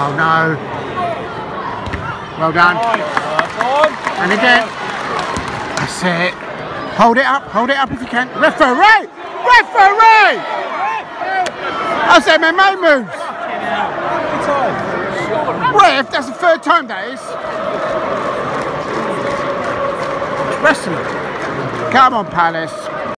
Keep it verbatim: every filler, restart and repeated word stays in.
Oh no. Well done. And again. That's it. Hold it up, hold it up if you can. Referee! Referee! I said my mate moves. Ref, that's the third time that is. Wrestling. Come on, Palace.